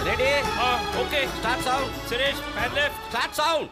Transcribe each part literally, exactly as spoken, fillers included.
Ready? Ah, okay. Start sound. Suresh, pan left. Start sound.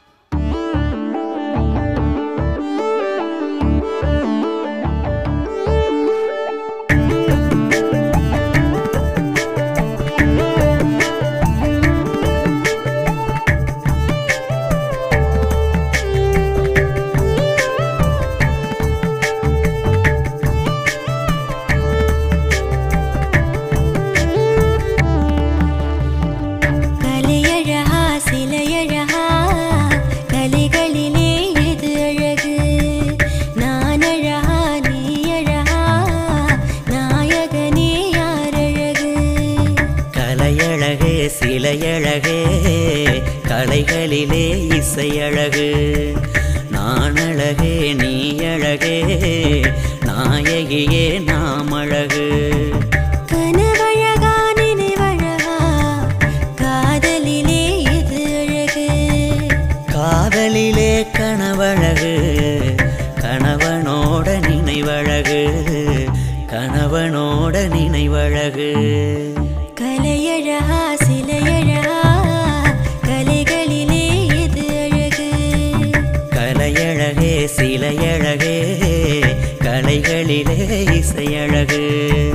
சிலையழகே கலைகளிலே இசையழகு நான் அழகே நீ அழகே நாயகியே நாம் அழகு கனவழகா நினைவழகா காதலிலே இது அழகு காதலிலே கனவழகு கணவனோட நினைவழகு கணவனோட நினைவழகு கலையழகா சிலையழகா கலைகளிலே இது அழகு கலையழகே சிலையழகே கலைகளிலே இசையழகு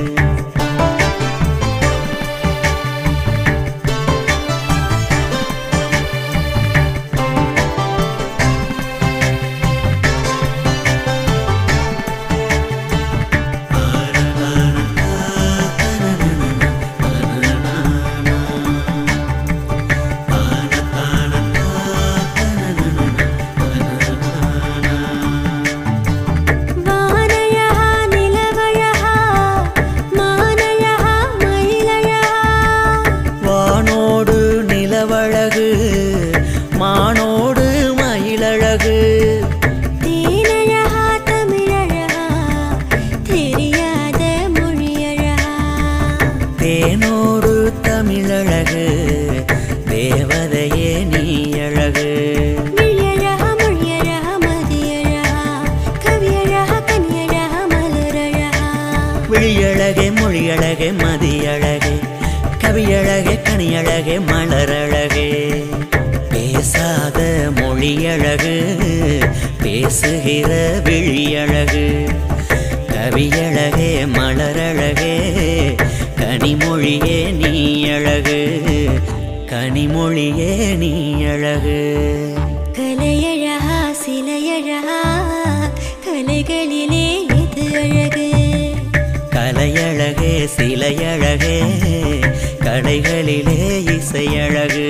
மானோடு மயிலழகு தேனழகா தமிழழகா தெரியாத மொழியழகா தேனோடு தமிழழகு தேவதையே நீ அழகு விழியழகா மொழியழகா மதியழகா கவியழகா கனியழகா மலரழகா விழியழகே மொழியழகே மதியழகே கவியழகே கனியழகே மலரழகே பேசாத மொழியழகு பேசுகிற விழியழகு கவியழகே மலரழகே கனிமொழியே நீ அழகு கனிமொழியே நீ அழகு கலையழகா சிலையழகா கலைகளிலே இது அழகு கலையழகே சிலையழகே கலைகளிலே இசையழகு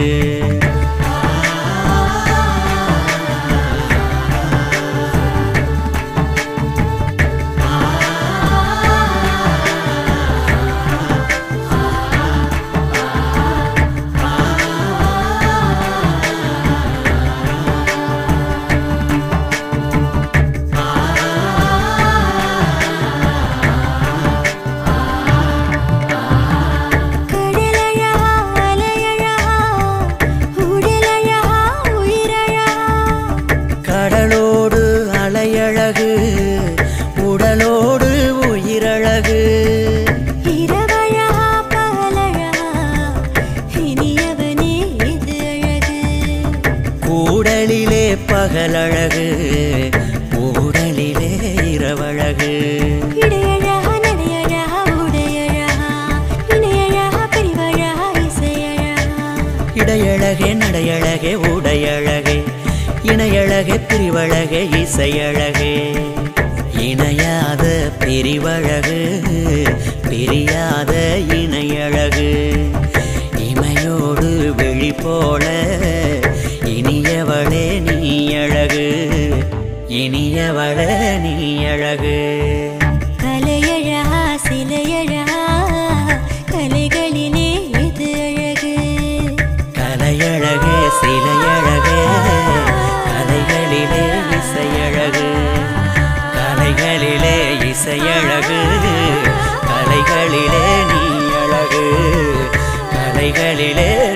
கடலோடு அலையழகு உடலோடு உயிரழகு இரவழகா பகலழகா இனியவனே இது அழகு கூடலிலே பகலழகு ஊடலிலே இரவழகு இடையழகா நடையழகா உடையழகா இணையழகா பிரிவழகா இசையழகா இடையழகே நடையழகே உடையழகே இணையழகே பிரிவழகே இசையழகே இணையாத பிரிவழகு பிரியாத இணையழகு இமையோடு வெளி போல இனியவளே நீ அழகு இனியவளே நீ அழகு கலையழகா சிலையழகா கலைகளிலே இது அழகு கலையழகே சிலையழகே கலைகளிலே இசையழகு கலைகளிலே இசையழகு கலைகளிலே நீ அழகு கலைகளிலே